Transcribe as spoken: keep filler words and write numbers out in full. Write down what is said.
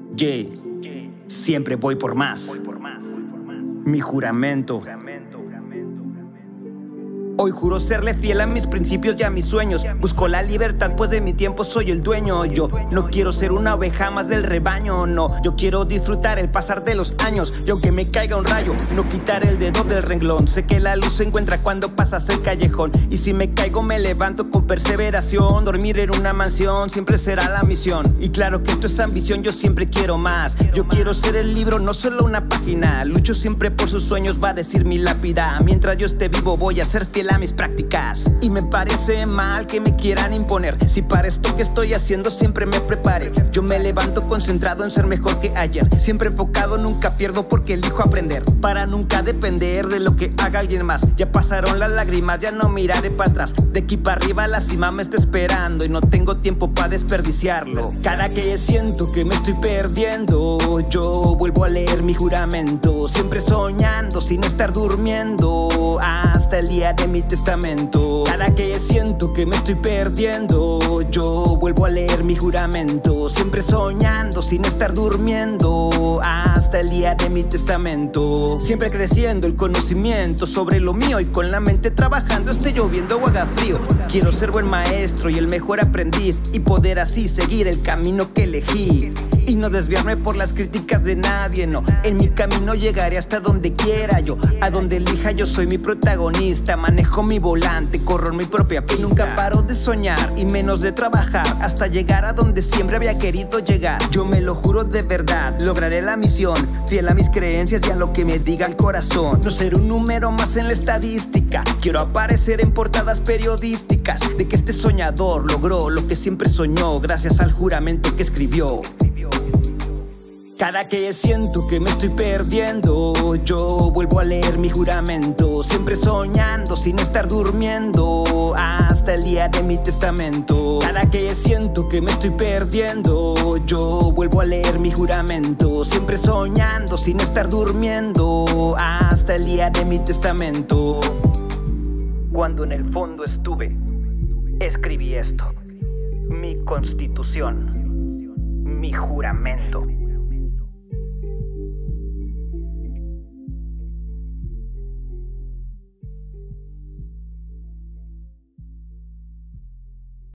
Yeah, siempre voy por más. Mi juramento. Hoy juro serle fiel a mis principios y a mis sueños. Busco la libertad, pues de mi tiempo soy el dueño. Yo no quiero ser una oveja más del rebaño, no. Yo quiero disfrutar el pasar de los años. Y aunque me caiga un rayo, no quitar el dedo del renglón. Sé que la luz se encuentra cuando pasas el callejón. Y si me caigo me levanto con perseveración. Dormir en una mansión siempre será la misión. Y claro que esto es ambición, yo siempre quiero más. Yo quiero ser el libro, no solo una página. Lucho siempre por sus sueños, va a decir mi lápida. Mientras yo esté vivo voy a ser fiel a mis prácticas. Y me parece mal que me quieran imponer. Si para esto que estoy haciendo siempre me prepare. Yo me levanto concentrado en ser mejor que ayer. Siempre enfocado, nunca pierdo porque elijo aprender. Para nunca depender de lo que haga alguien más. Ya pasaron las lágrimas, ya no miraré para atrás. De aquí para arriba la cima me está esperando. Y no tengo tiempo para desperdiciarlo. Cada que siento que me estoy perdiendo, yo vuelvo a leer mi juramento. Siempre soñando sin estar durmiendo, hasta el día de mi testamento. Cada que siento que me estoy perdiendo, yo vuelvo a leer mi juramento. Siempre soñando sin estar durmiendo, hasta el día de mi testamento. Siempre creciendo el conocimiento sobre lo mío. Y con la mente trabajando, esté lloviendo o haga frío. Quiero ser buen maestro y el mejor aprendiz, y poder así seguir el camino que elegí. Y no desviarme por las críticas de nadie, no. En mi camino llegaré hasta donde quiera yo. A donde elija yo soy mi protagonista. Manejo mi volante, corro en mi propia pista. Y nunca paro de soñar y menos de trabajar, hasta llegar a donde siempre había querido llegar. Yo me lo juro de verdad, lograré la misión. Fiel a mis creencias y a lo que me diga el corazón. No ser un número más en la estadística. Quiero aparecer en portadas periodísticas de que este soñador logró lo que siempre soñó, gracias al juramento que escribió. Cada que siento que me estoy perdiendo, yo vuelvo a leer mi juramento. Siempre soñando sin estar durmiendo, hasta el día de mi testamento. Cada que siento que me estoy perdiendo, yo vuelvo a leer mi juramento. Siempre soñando sin estar durmiendo, hasta el día de mi testamento. Cuando en el fondo estuve, escribí esto: mi constitución, mi juramento.